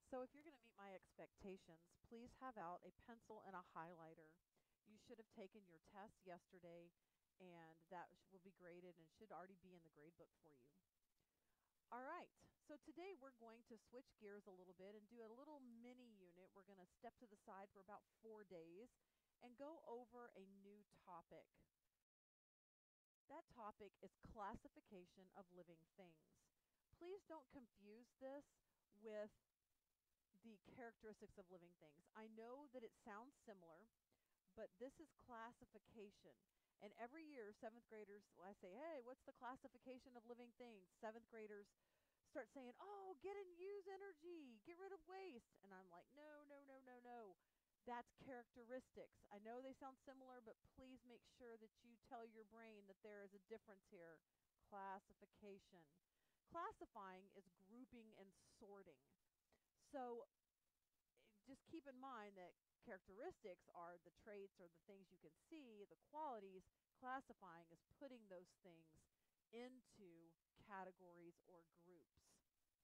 So if you're going to meet my expectations, please have out a pencil and a highlighter. You should have taken your test yesterday, and that will be graded and should already be in the grade book for you. All right, so today we're going to switch gears a little bit and do a little mini unit. We're going to step to the side for about 4 days and go over a new topic. That topic is classification of living things. Please don't confuse this with the characteristics of living things. I know that it sounds similar, but this is classification. And every year, seventh graders, I say, hey, what's the classification of living things? Seventh graders start saying, oh, get and use energy, get rid of waste. And I'm like, no, no, no, no, no. That's characteristics. I know they sound similar, but please make sure that you tell your brain that there is a difference here. Classification. Classifying is grouping and sorting. So just keep in mind that characteristics are the traits or the things you can see, the qualities. Classifying is putting those things into categories or groups.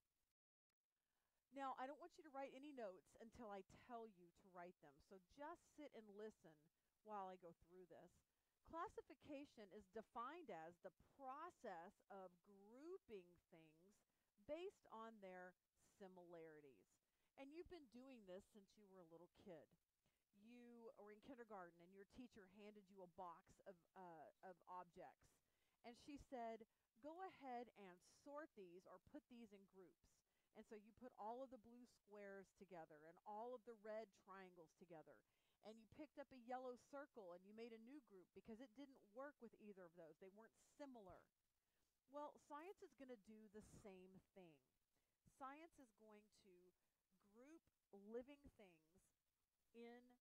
Now, I don't want you to write any notes until I tell you to write them. So just sit and listen while I go through this. Classification is defined as the process of grouping things based on their similarities. And you've been doing this since you were a little kid. You were in kindergarten and your teacher handed you a box of objects. And she said, go ahead and sort these or put these in groups. And so you put all of the blue squares together and all of the red triangles together. And you picked up a yellow circle and you made a new group because it didn't work with either of those. They weren't similar. Well, science is going to do the same thing. Science is going to group living things in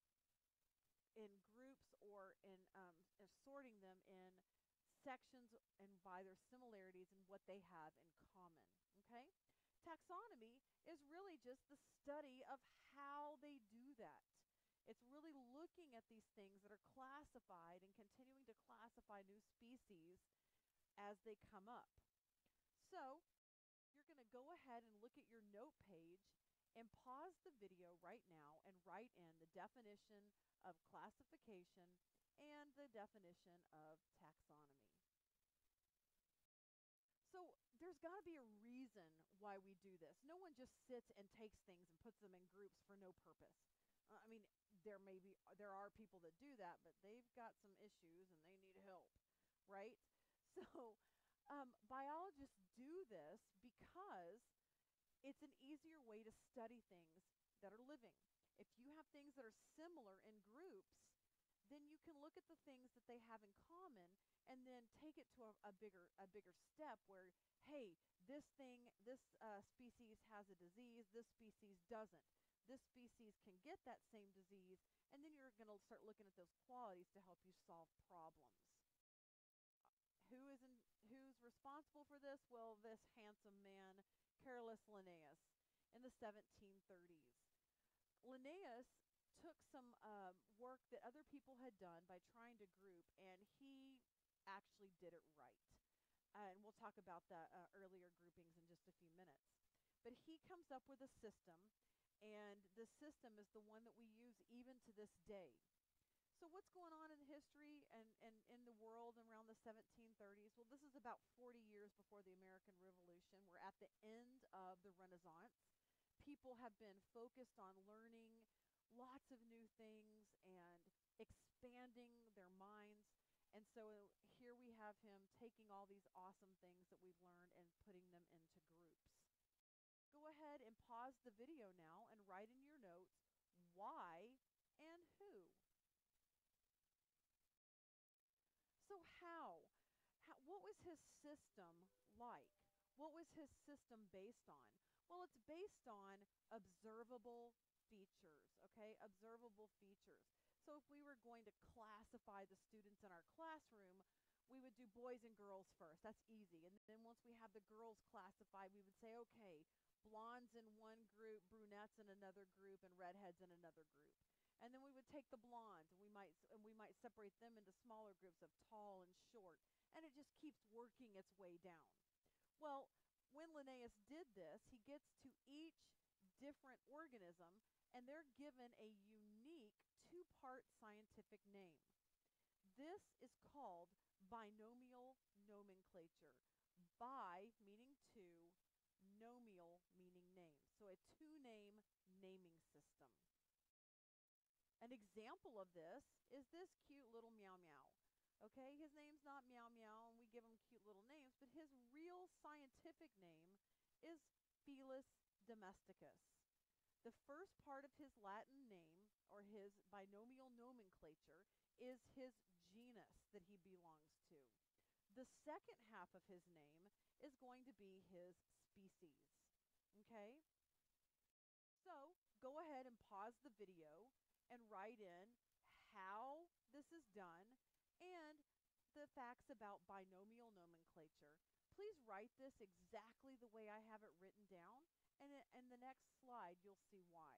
groups or in sorting them in sections and by their similarities and what they have in common. Okay? Taxonomy is really just the study of how they do that. It's really looking at these things that are classified and continuing to classify new species as they come up. So, you're going to go ahead and look at your note page and pause the video right now and write in the definition of classification and the definition of taxonomy. So there's got to be a reason why we do this. No one just sits and takes things and puts them in groups for no purpose. I mean, there are people that do that, but they've got some issues and they need help, right? So biologists do this because it's an easier way to study things that are living. If you have things that are similar in groups, then you can look at the things that they have in common and then take it to a bigger step where, hey, this species has a disease, this species doesn't. This species can get that same disease, and then you're going to start looking at those qualities to help you solve problems. Who's responsible for this? Well, this handsome man, Carolus Linnaeus, in the 1730s. Linnaeus took some work that other people had done by trying to group, and he actually did it right. And we'll talk about the earlier groupings in just a few minutes. But he comes up with a system, and the system is the one that we use even to this day. So what's going on in history and in the world around the 1730s? Well, this is about 40 years before the American Revolution. We're at the end of the Renaissance. People have been focused on learning lots of new things and expanding their minds. And so here we have him taking all these awesome things that we've learned and putting them into groups. Go ahead and pause the video now and write in your notes why and who. So what was his system like? What was his system based on? Well, it's based on observable features, okay? Observable features. So if we were going to classify the students in our classroom, we would do boys and girls first. That's easy. And then once we have the girls classified, we would say, okay, blondes in one group, brunettes in another group, and redheads in another group. And then we would take the blondes and we might separate them into smaller groups of tall and short, and it just keeps working its way down. Well, when Linnaeus did this, he gets to each different organism, and they're given a unique two-part scientific name. This is called binomial nomenclature. Bi meaning two, nomial meaning name. So a two-name naming system. An example of this is this cute little Meow Meow. Okay, his name's not Meow Meow, and we give him cute little names, but his real scientific name is Felis domesticus. The first part of his Latin name, or his binomial nomenclature, is his genus that he belongs to. The second half of his name is going to be his species. Okay? So go ahead and pause the video and write in how this is done and the facts about binomial nomenclature. Please write this exactly the way I have it written down, and in the next slide you'll see why.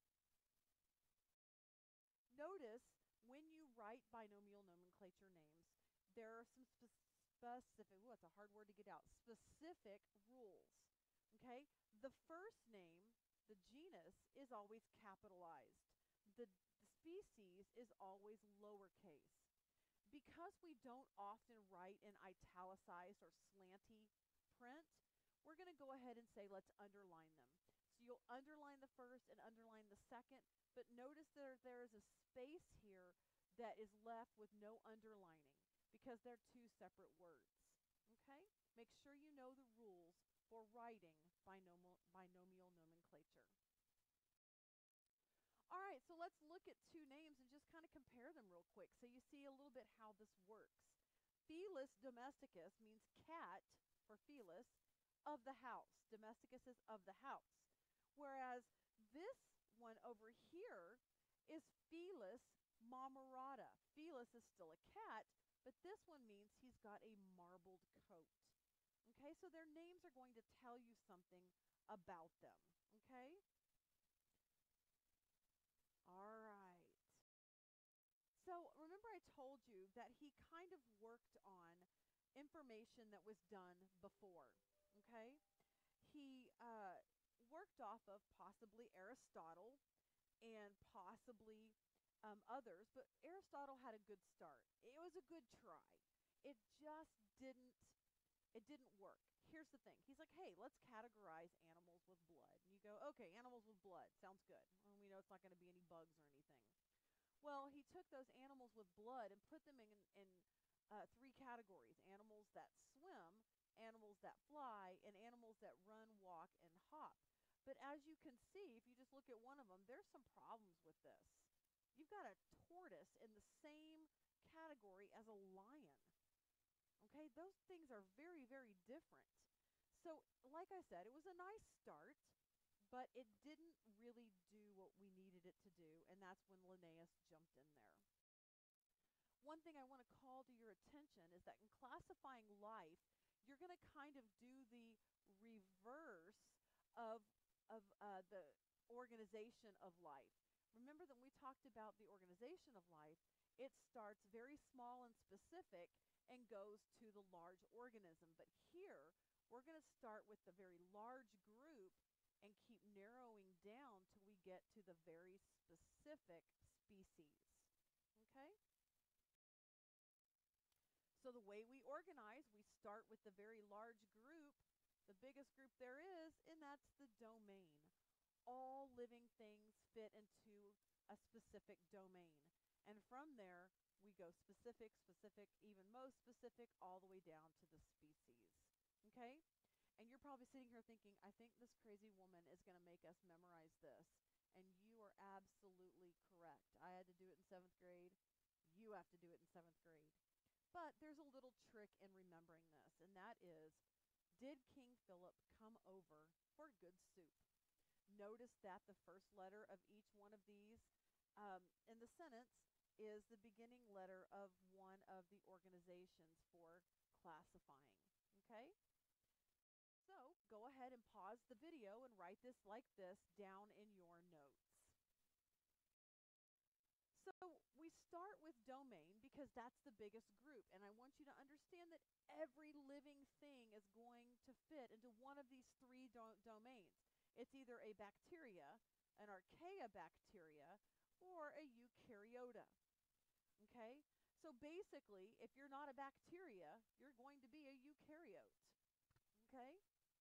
Notice when you write binomial nomenclature names, there are some specific, it's a hard word to get out, specific rules. Okay? The first name, the genus, is always capitalized. The species is always lowercase. Because we don't often write in italicized or slanty print, we're going to go ahead and say let's underline them. So you'll underline the first and underline the second, but notice there is a space here that is left with no underlining because they're two separate words. Okay? Make sure you know the rules for writing binomial nomenclature. All right, so let's look at two names and just kind of compare them real quick so you see a little bit how this works. Felis domesticus means cat, for Felis, of the house. Domesticus is of the house. Whereas this one over here is Felis marmorata. Felis is still a cat, but this one means he's got a marbled coat. Okay, so their names are going to tell you something about them. Okay? All right. So remember I told you that he kind of worked on information that was done before. Okay? He worked off of possibly Aristotle and possibly others, but Aristotle had a good start. It was a good try. It just didn't work. Here's the thing. He's like, hey, let's categorize animals with blood. And you go, okay, animals with blood. Sounds good. Well, we know it's not going to be any bugs or anything. Well, he took those animals with blood and put them in three categories: animals that swim, animals that fly, and animals that run, walk, and hop. But as you can see, if you just look at one of them, there's some problems with this. You've got a tortoise in the same category as a lion. Okay, those things are very, very different. So, like I said, it was a nice start, but it didn't really do what we needed it to do, and that's when Linnaeus jumped in there. One thing I want to call to your attention is that in classifying life, you're going to kind of do the reverse of, of the organization of life. Remember that when we talked about the organization of life, it starts very small and specific and goes to the large organism. But here, we're going to start with the very large group and keep narrowing down till we get to the very specific species. Okay? So the way we organize, we start with the very large group, the biggest group there is, and that's the domain. All living things fit into a specific domain. And from there, we go specific, specific, even most specific, all the way down to the species. Okay? And you're probably sitting here thinking, I think this crazy woman is going to make us memorize this. And you are absolutely correct. I had to do it in 7th grade. You have to do it in 7th grade. But there's a little trick in remembering this, and that is, did King Philip come over for good soup? Notice that the first letter of each one of these in the sentence is the beginning letter of one of the organizations for classifying. Okay? So go ahead and pause the video and write this like this down in your notes. So we start with domain because that's the biggest group, and I want you to understand that every living thing is going to fit into one of these three domains. It's either a bacteria, an archaeobacteria, or a eukaryota. Okay? So basically, if you're not a bacteria, you're going to be a eukaryote. Okay?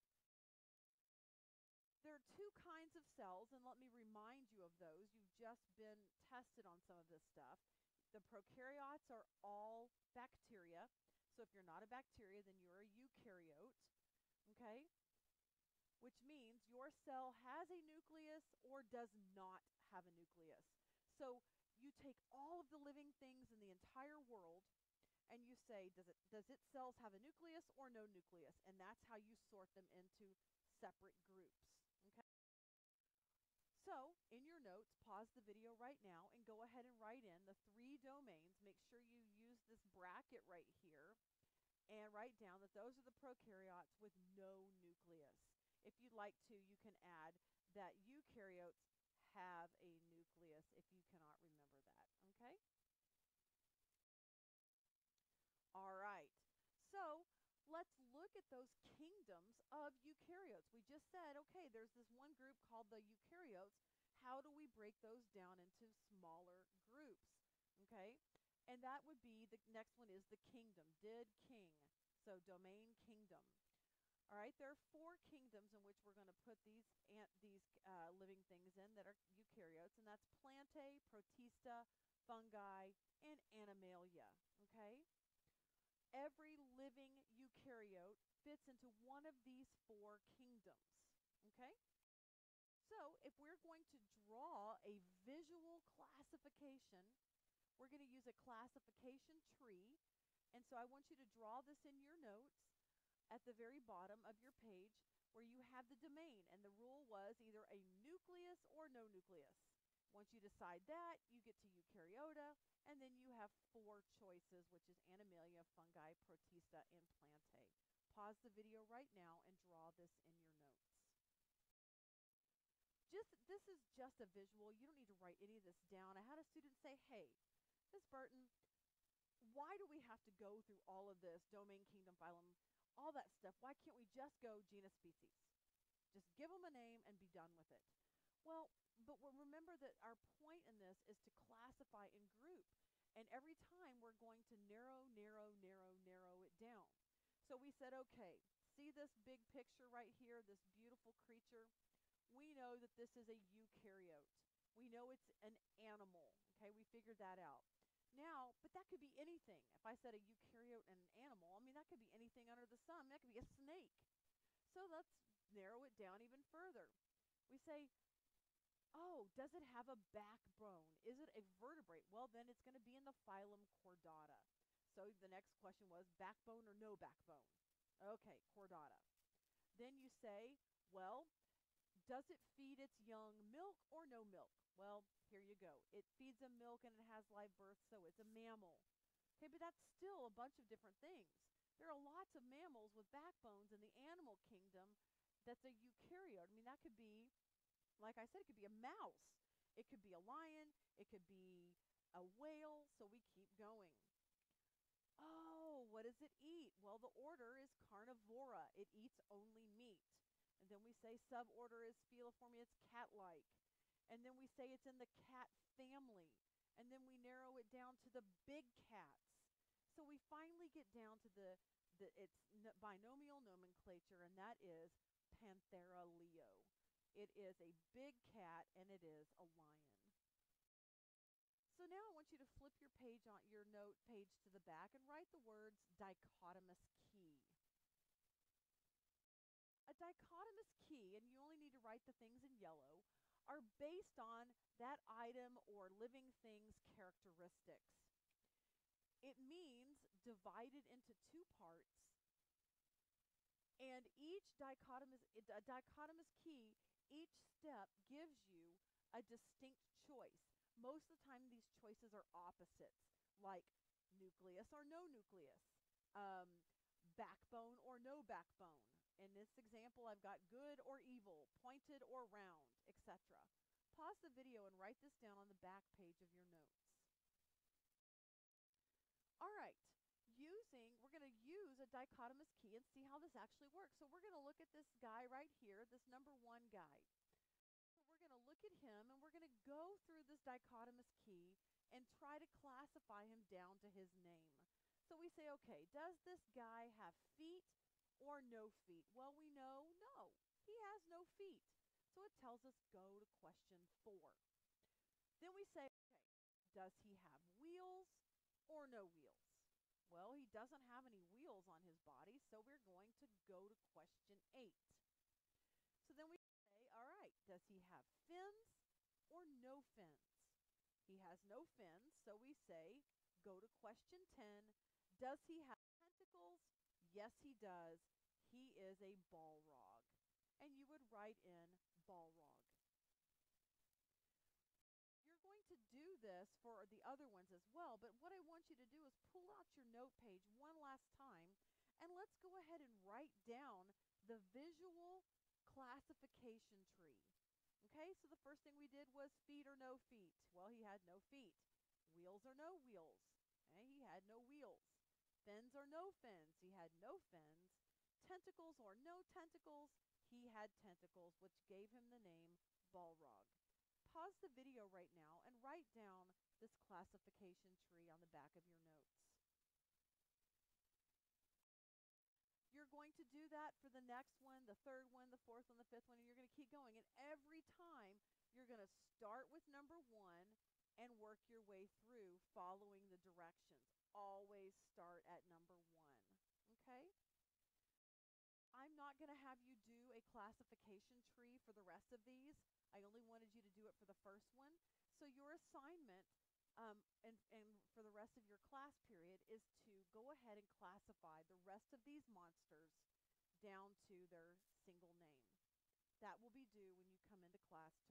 There are two kinds of cells, and let me remind you of those. You've just been tested on some of this stuff. The prokaryotes are all bacteria. So if you're not a bacteria, then you're a eukaryote. Okay? Which means your cell has a nucleus or does not have a nucleus. So you take all of the living things in the entire world and you say, does its cells have a nucleus or no nucleus? And that's how you sort them into separate groups. Okay? So, in your notes, pause the video right now and go ahead and write in the 3 domains. Make sure you use this bracket right here and write down that those are the prokaryotes with no nucleus. If you'd like to, you can add that eukaryotes have a nucleus if you cannot remember that. Okay? All right. So let's look at those kingdoms of eukaryotes. We just said, okay, there's this one group called the eukaryotes. How do we break those down into smaller groups? Okay? And that would be the next one is the kingdom. Did king. So domain kingdom. All right, there are 4 kingdoms in which we're going to put these living things in that are eukaryotes, and that's Plantae, Protista, Fungi, and Animalia. Okay? Every living eukaryote fits into one of these 4 kingdoms. Okay? So, if we're going to draw a visual classification, we're going to use a classification tree. And so I want you to draw this in your notes at the very bottom of your page where you have the domain. And the rule was either a nucleus or no nucleus. Once you decide that, you get to eukaryota, and then you have 4 choices, which is Animalia, Fungi, Protista, and Plantae. Pause the video right now and draw this in your notes. This is just a visual. You don't need to write any of this down. I had a student say, hey, Ms. Burton, why do we have to go through all of this, domain, kingdom, phylum, all that stuff? Why can't we just go genus, species? Just give them a name and be done with it. Well, but remember that our point in this is to classify and group. And every time we're going to narrow it down. So we said, okay, see this big picture right here, this beautiful creature? We know that this is a eukaryote. We know it's an animal. Okay, we figured that out. Now, but that could be anything. If I said a eukaryote and an animal, I mean, that could be anything under the sun. That could be a snake. So let's narrow it down even further. We say, oh, does it have a backbone? Is it a vertebrate? Well, then it's going to be in the phylum Chordata. So the next question was backbone or no backbone? Okay, Chordata. Then you say, well, does it feed its young milk or no milk? Well, here you go. It feeds them milk and it has live birth, so it's a mammal. Okay, but that's still a bunch of different things. There are lots of mammals with backbones in the animal kingdom that's a eukaryote. I mean, that could be, like I said, it could be a mouse. It could be a lion. It could be a whale. So we keep going. Oh, what does it eat? Well, the order is Carnivora. It eats only meat. And then we say suborder is Feliformia. It's cat-like. And then we say it's in the cat family. And then we narrow it down to the big cats. So we finally get down to its binomial nomenclature, and that is Panthera leo. It is a big cat, and it is a lion. So now I want you to flip your page on your note page to the back and write the words dichotomous key. A dichotomous key, and you only need to write the things in yellow, are based on that item or living thing's characteristics. It means divided into 2 parts, and each dichotomous key, each step gives you a distinct choice. Most of the time these choices are opposites, like nucleus or no nucleus, backbone or no backbone. In this example, I've got good or evil, pointed or round, etc. Pause the video and write this down on the back page of your notes. All right, use we're going to use a dichotomous key and see how this actually works. So we're going to look at this guy right here, this number 1 guy. So we're going to look at him and we're going to go through this dichotomous key and try to classify him down to his name. So we say, okay, does this guy have feet or no feet? Well, we know no, he has no feet. So it tells us go to question 4. Then we say, okay, does he have wheels or no wheels? Well, he doesn't have any wheels on his body, so we're going to go to question 8. So then we say, all right, does he have fins or no fins? He has no fins, so we say, go to question 10. Does he have tentacles? Yes, he does. He is a Balrog. And you would write in Balrog. You're going to do this for the other ones as well, but what I want you to do is pull out your note page one last time, and let's go ahead and write down the visual classification tree. Okay, so the first thing we did was feet or no feet. Well, he had no feet. Wheels or no wheels. Okay, he had no wheels. Fins or no fins. He had no fins. Tentacles or no tentacles. He had tentacles, which gave him the name Balrog. Pause the video right now and write down this classification tree on the back of your notes. You're going to do that for the next one, the third one, the fourth one, the fifth one, and you're going to keep going. And every time you're going to start with number 1 and work your way through following the directions. Always start at number 1. Okay? I'm not going to have you do a classification tree for the rest of these. I only wanted you to do it for the first one. So your assignment and for the rest of your class period is to go ahead and classify the rest of these monsters down to their single name. That will be due when you come into class